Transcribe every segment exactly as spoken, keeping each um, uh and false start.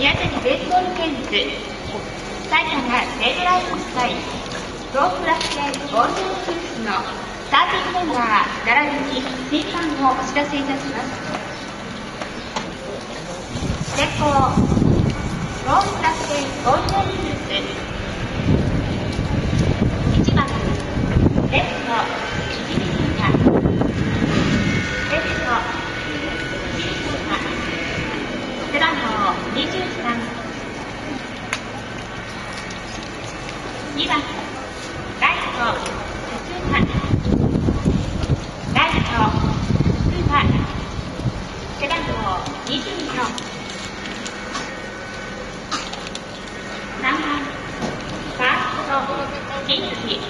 宮崎ベースボール県立埼玉西武ライオンズ対東北楽天ゴールデンヒルズのスターティングメンバー並びに審判をお知らせいたします。先攻東北楽天ゴールデンヒルズいちばんレフト一塁打レフト一塁打背番号にじゅうさん、にばんライト筒間ライト筒間背番号にじゅうよん、さんばんファーストリッチ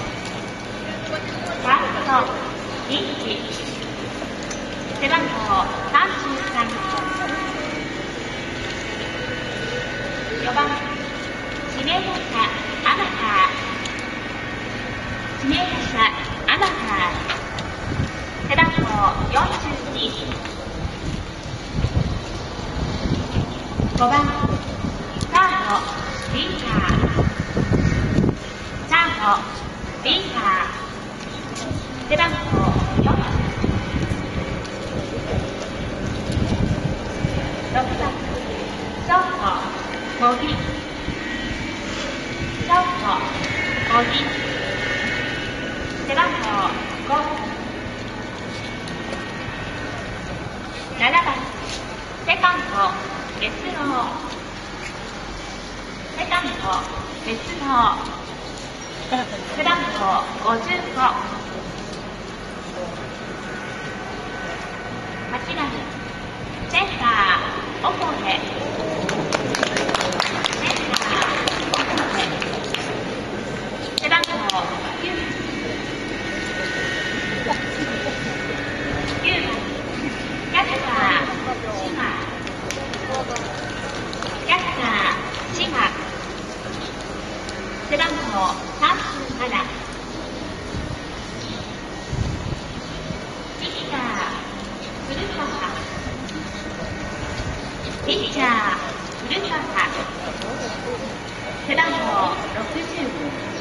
ファーストリッチ背番号さんじゅうさん、よんばん指名打者アマター指名打者アマター背番号よんじゅうに、ごばんサードビーカーサードビーカー背番号よんじゅう、ろくばんショート茂木ショート茂木背番号ご、ななばんセカンド別能セカンド別能背番号ごじゅうご、はちばんセンターオコネ背番号きゅう、きゅうばんキャッチャー島キャッチャー島背番号さんじゅうなな、ピッチャー古川ピッチャー古川背番号ろくじゅう